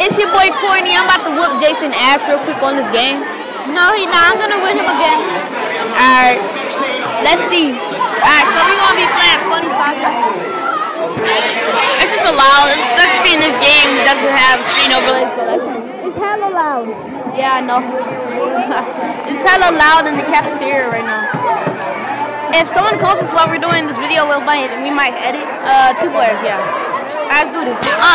it's your boy Corny. I'm about to whoop Jason ass real quick on this game. No, he's not. I'm gonna win him again. Alright, let's see. Alright, so we're gonna be playing funny podcast. It's just allowed. Let's see in this game. It doesn't have screen overlay, so let's see. It's hella loud. Yeah, I know. It's hella loud in the cafeteria right now. If someone calls us while we're doing this video, we might edit. 2 players, yeah. Let's do this.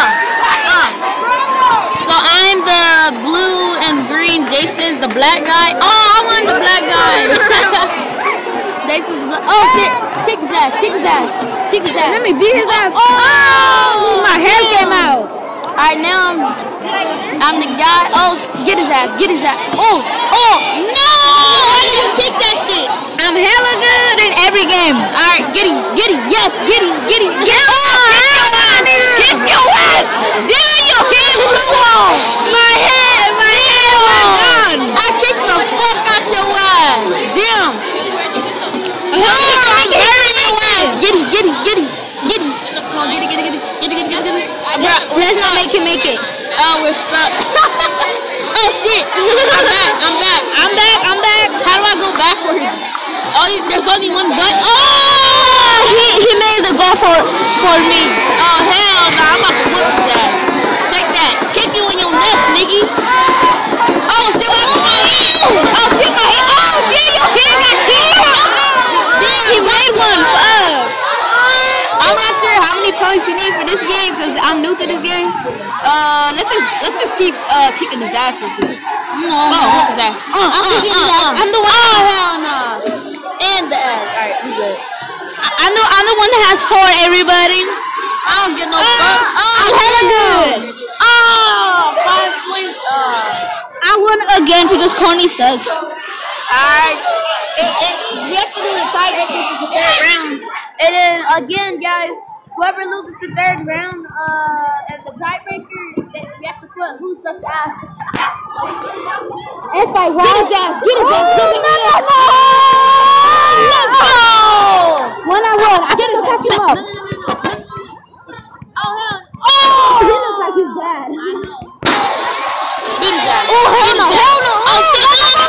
So I'm the blue and green. Jason's the black guy. Oh, I want the black guy. Jason's black. Oh shit! Kick his ass! Kick his ass! Kick his ass! Let me beat his ass. Oh! My hair came out. Alright, now I'm the guy. Oh, get his ass! Get his ass! Oh! Oh! No! How did you kick that shit? I'm hella good in every game. Alright, get him! Get him! Yes! Get him! Get him! Get him! Kick your ass! Damn, your head blew off! My head was gone. I kicked the fuck out your ass! Damn! I'm hurting your ass! Get him! Get him! Get him! Get him! Come on, get it! Get it! Get it! Get it! Get it! Get it! Let's not make him make it. Oh, we're stuck. Oh shit! I'm back! I'm back! I'm back. How do I go backwards? Oh, there's only one button. Oh! He made the goal for me. Oh hell no! I'm about to whip his ass. Take that! Kick you in your nuts, nigga! Oh shit! What happened? Oh shit! My head! Oh damn! Your head got kicked! Damn! He made one. I'm not sure how many points you need for this game because I'm new to this game. Let's just keep kicking his ass real quick. No. Whip his ass. I'm kicking his ass. I'm the one. Oh hell no! And the ass. All right, we good. I'm the one that has 4. Everybody. I don't get no fucks. I'm hella good. Oh, 5 points. I won again because Corny sucks. Alright. We have to do the tiebreaker, which is the 3rd round. And then again, guys, whoever loses the 3rd round, and the tiebreaker, we have to put who sucks ass. If I won, Get his ass. Get his ass. Get his ass. Let's go. When I won, I can catch him up. Oh hell. Oh. He looks like his dad. Get his ass. Oh hell no. Hell no. Oh shit.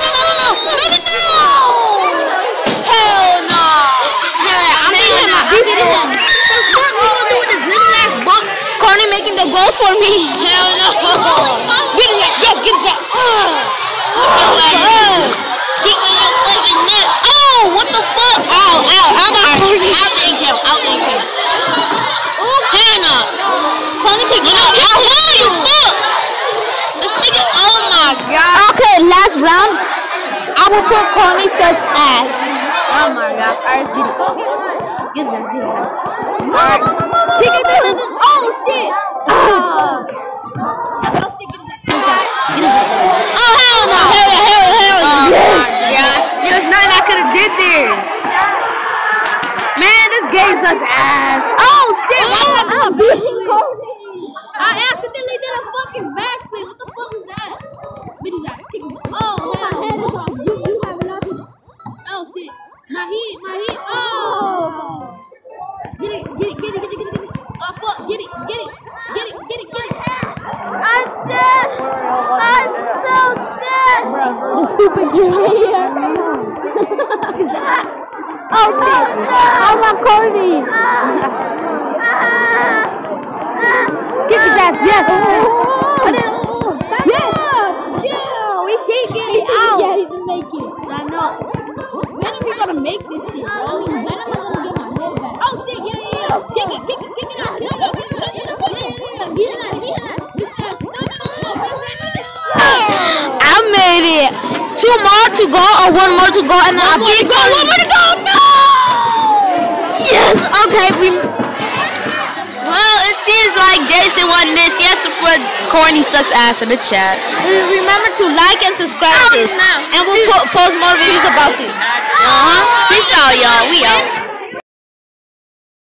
Hell no. I'm beating him. So what we gonna do with this little ass buck? Corny making the goals for me. Hell no. Get his ass. Yes, get his ass. Kick on your fucking nuts. Oh, what the fuck? Ow. How about Corny? Outthink him. Oh, hell no. Corny take it out. How are you? Fuck. This nigga, oh my god. Okay, last round. I will put Corny sucks ass. Oh my gosh. Alright, get it. Get his ass. Alright. Kick it to him. Oh shit. Oh hell no. Yes. Gosh. There's nothing I could have did there. Man, this game sucks ass. Oh shit. I'm beating Corny. I accidentally did a fucking backspin. What the fuck is that? Oh, My head is off. You have a lot to do. oh shit. My heat. Oh. Get it. Oh fuck. Get it. I'm dead. I'm so dead. The stupid kid here. Oh shit. I'm not Corny. Get his ass. Yes. Yes. Yo, we can't get it out. Yeah, he didn't make it. I know. When are we gonna make this shit, bro? When am I gonna get my head back? Oh shit, yeah. Kick it out. I made it. 2 more to go or 1 more to go and then I'll beat Corny. 1 more to go. No. Yes. Okay. Well, it seems like Jason won this. He has to put Corny sucks ass in the chat. Remember to like and subscribe to this. And we'll post more videos about this. Peace out, y'all. We out.